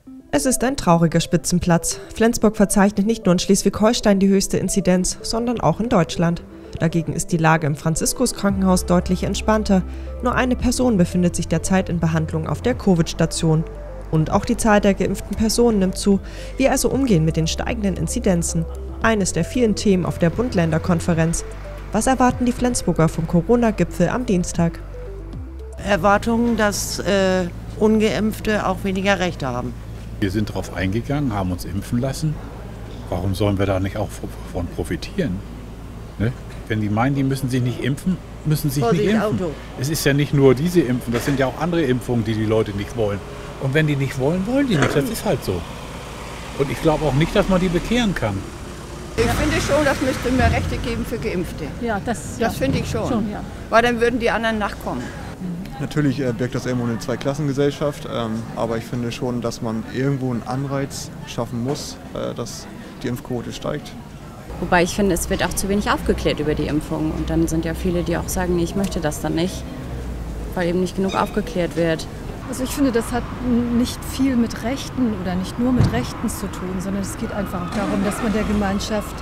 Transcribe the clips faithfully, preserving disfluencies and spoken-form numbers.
Es ist ein trauriger Spitzenplatz. Flensburg verzeichnet nicht nur in Schleswig-Holstein die höchste Inzidenz, sondern auch in Deutschland. Dagegen ist die Lage im Franziskus-Krankenhaus deutlich entspannter. Nur eine Person befindet sich derzeit in Behandlung auf der Covid-Station. Und auch die Zahl der geimpften Personen nimmt zu. Wie also umgehen mit den steigenden Inzidenzen? Eines der vielen Themen auf der Bund-Länder-Konferenz. Was erwarten die Flensburger vom Corona-Gipfel am Dienstag? Erwartungen, dass äh, Ungeimpfte auch weniger Rechte haben. Wir sind darauf eingegangen, haben uns impfen lassen. Warum sollen wir da nicht auch davon profitieren? Ne? Wenn die meinen, die müssen sich nicht impfen, müssen sich Vorsicht, nicht impfen. Auto. Es ist ja nicht nur diese Impfen, das sind ja auch andere Impfungen, die die Leute nicht wollen. Und wenn die nicht wollen, wollen die nicht. Das ist halt so. Und ich glaube auch nicht, dass man die bekehren kann. Ich finde schon, das müsste mehr Rechte geben für Geimpfte. Ja, das, das ja. finde ich schon. schon ja. Weil dann würden die anderen nachkommen. Natürlich äh, birgt das irgendwo eine Zweiklassengesellschaft, ähm, aber ich finde schon, dass man irgendwo einen Anreiz schaffen muss, äh, dass die Impfquote steigt. Wobei ich finde, es wird auch zu wenig aufgeklärt über die Impfung. Und dann sind ja viele, die auch sagen, nee, ich möchte das dann nicht, weil eben nicht genug aufgeklärt wird. Also ich finde, das hat nicht viel mit Rechten oder nicht nur mit Rechten zu tun, sondern es geht einfach darum, dass man der Gemeinschaft,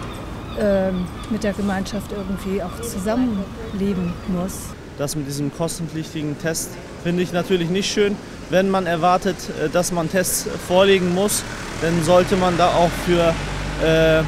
äh, mit der Gemeinschaft irgendwie auch zusammenleben muss. Das mit diesem kostenpflichtigen Test finde ich natürlich nicht schön. Wenn man erwartet, dass man Tests vorlegen muss, dann sollte man da auch für äh,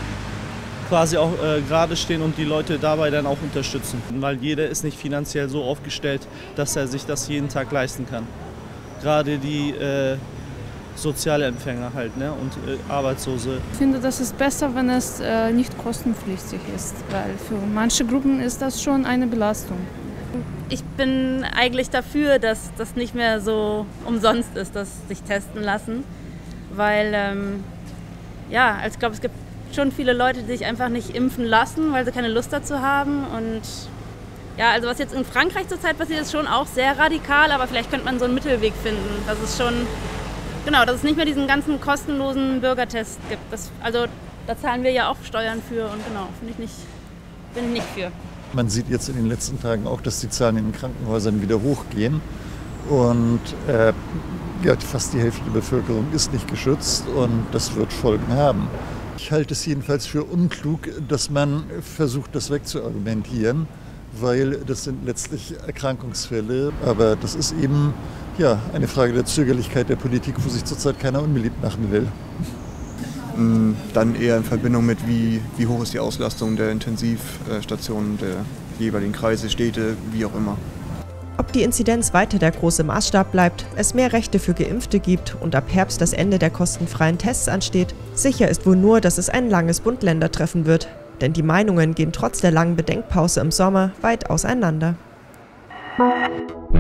quasi auch äh, gerade stehen und die Leute dabei dann auch unterstützen. Weil jeder ist nicht finanziell so aufgestellt, dass er sich das jeden Tag leisten kann. Gerade die äh, Sozialempfänger halt, ne? Und äh, Arbeitslose. Ich finde, das ist besser, wenn es äh, nicht kostenpflichtig ist, weil für manche Gruppen ist das schon eine Belastung. Ich bin eigentlich dafür, dass das nicht mehr so umsonst ist, dass sich testen lassen, weil ähm, ja, also ich glaube, es gibt schon viele Leute, die sich einfach nicht impfen lassen, weil sie keine Lust dazu haben. Und ja, also was jetzt in Frankreich zurzeit passiert, ist schon auch sehr radikal, aber vielleicht könnte man so einen Mittelweg finden, dass es schon, genau, dass es nicht mehr diesen ganzen kostenlosen Bürgertest gibt. Das, also da zahlen wir ja auch Steuern für und genau, finde ich nicht, bin ich nicht für. Man sieht jetzt in den letzten Tagen auch, dass die Zahlen in den Krankenhäusern wieder hochgehen und äh, ja, fast die Hälfte der Bevölkerung ist nicht geschützt und das wird Folgen haben. Ich halte es jedenfalls für unklug, dass man versucht, das wegzuargumentieren, weil das sind letztlich Erkrankungsfälle, aber das ist eben ja, eine Frage der Zögerlichkeit der Politik, wo sich zurzeit keiner unbeliebt machen will. Dann eher in Verbindung mit, wie, wie hoch ist die Auslastung der Intensivstationen, der jeweiligen Kreise, Städte, wie auch immer. Ob die Inzidenz weiter der große Maßstab bleibt, es mehr Rechte für Geimpfte gibt und ab Herbst das Ende der kostenfreien Tests ansteht, sicher ist wohl nur, dass es ein langes Bund-Länder-Treffen wird. Denn die Meinungen gehen trotz der langen Bedenkpause im Sommer weit auseinander.